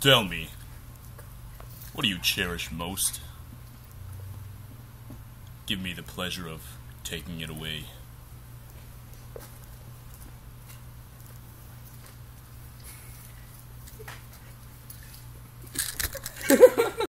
Tell me, what do you cherish most? Give me the pleasure of taking it away.